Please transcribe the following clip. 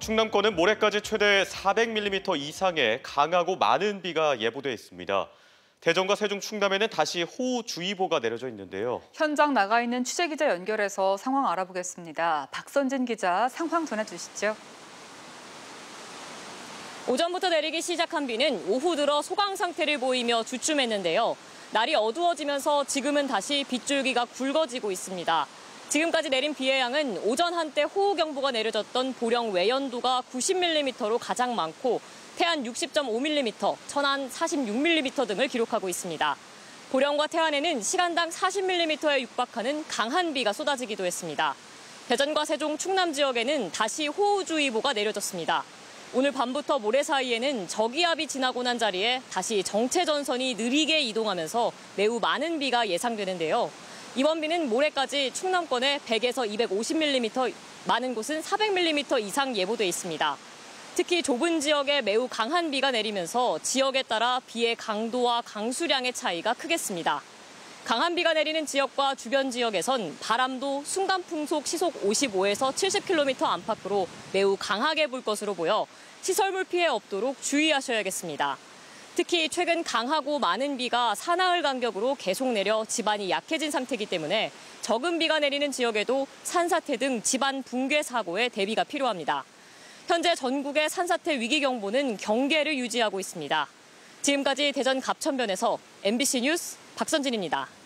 충남권은 모레까지 최대 400mm 이상의 강하고 많은 비가 예보돼 있습니다. 대전과 세종, 충남에는 다시 호우주의보가 내려져 있는데요. 현장 나가 있는 취재기자 연결해서 상황 알아보겠습니다. 박선진 기자, 상황 전해주시죠. 오전부터 내리기 시작한 비는 오후 들어 소강 상태를 보이며 주춤했는데요. 날이 어두워지면서 지금은 다시 빗줄기가 굵어지고 있습니다. 지금까지 내린 비의 양은 오전 한때 호우경보가 내려졌던 보령 외연도가 90mm로 가장 많고 태안 60.5mm, 천안 46mm 등을 기록하고 있습니다. 보령과 태안에는 시간당 40mm에 육박하는 강한 비가 쏟아지기도 했습니다. 대전과 세종, 충남 지역에는 다시 호우주의보가 내려졌습니다. 오늘 밤부터 모레 사이에는 저기압이 지나고 난 자리에 다시 정체전선이 느리게 이동하면서 매우 많은 비가 예상되는데요. 이번 비는 모레까지 충남권에 100에서 250mm, 많은 곳은 400mm 이상 예보돼 있습니다. 특히 좁은 지역에 매우 강한 비가 내리면서 지역에 따라 비의 강도와 강수량의 차이가 크겠습니다. 강한 비가 내리는 지역과 주변 지역에선 바람도 순간 풍속 시속 55에서 70km 안팎으로 매우 강하게 불 것으로 보여 시설물 피해 없도록 주의하셔야겠습니다. 특히 최근 강하고 많은 비가 사나흘 간격으로 계속 내려 지반이 약해진 상태이기 때문에 적은 비가 내리는 지역에도 산사태 등 지반 붕괴 사고에 대비가 필요합니다. 현재 전국의 산사태 위기경보는 경계를 유지하고 있습니다. 지금까지 대전 갑천변에서 MBC 뉴스 박선진입니다.